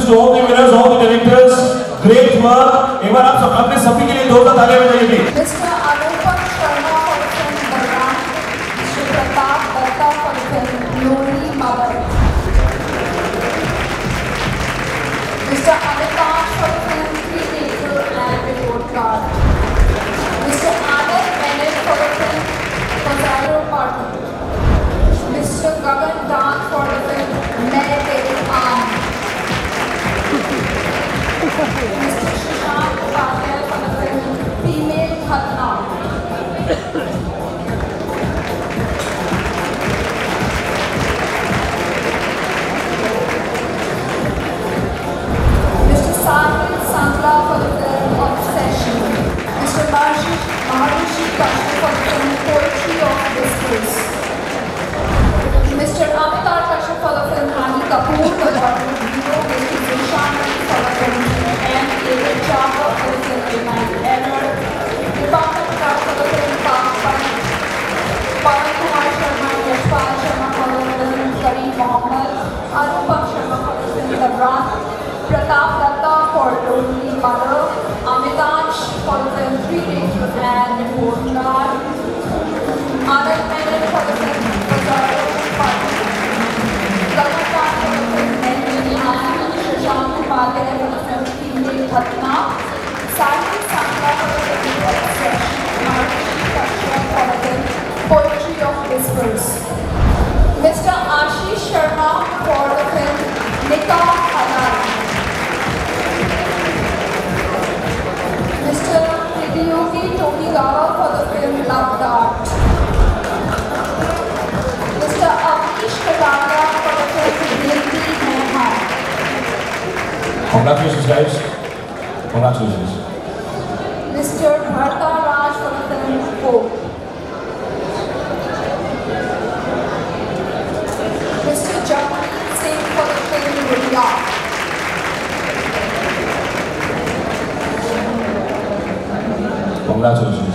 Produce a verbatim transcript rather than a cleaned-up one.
Congratulations to all the winners, all the directors. Great work. एक बार आप सब अपने सभी के लिए जोरदार तालियां बजाइए। Mister Anupam Sharma for the film Balram. Mister Pratap Datta for the film Lonely Mother. Mister Amitabh for the film Three Acre and Report Card. Mister Anand Menon for the film Potato Party. Mister Gagan Dan for the film Mere Tere Aam. Mister Shashank Upadhyay for the film Female Khatna. Mister Sahil Sangla for the film Obsession. Mister Maharishi Kashyap for the film Poetry of Discourse. Mister Amitabh Kashyap for the film Rani Kapoor, the daughter of hero. Mister Zishan for the film and David Chopper for the film Midnight Error. Deepak Kar for the film Papan. Pawan Kumar Sharma, Yashpal Sharma for the film Kareem Mohammed. Anupam Sharma for the film The Run. Pratap Datta for Lonely Mother. Amitabh for the film Three Acre and Report Card. Anand Menon for the film Potato Party. Gagan Dan for the film Mere Tere Aam. Shashank Upadhyay for the film Female Khatna. Sahil Sangla for the film Obsession. Maharishi Kashyap for the film Poetry of Discourse. Mister Ashish Sharma for the film Nikah Halal. Mister Hideyoki Tokigawa for the film Love Dart. Mister Avnish Kataria for the film Hindi Meha. Congratulations, guys. Congratulations. Mister Bharta Raj for the film Hope. Mister Jampreet Singh for the film Riya. Congratulations.